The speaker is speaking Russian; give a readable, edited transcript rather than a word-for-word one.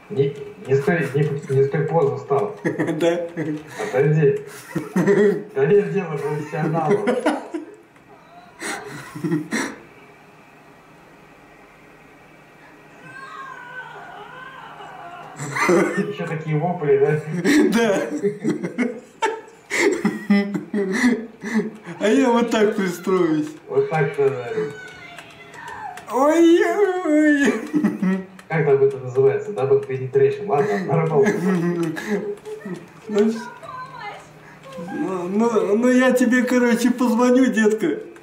Низкой позу стал. Да. Отойди. Конечно, дело профессионала. Еще такие вопли, да? Да. А я вот так пристроюсь. Вот так-то. Ой-ой-ой. Как там это называется? Double penetration. Ладно, наработал. Ну, я тебе, короче, позвоню, детка.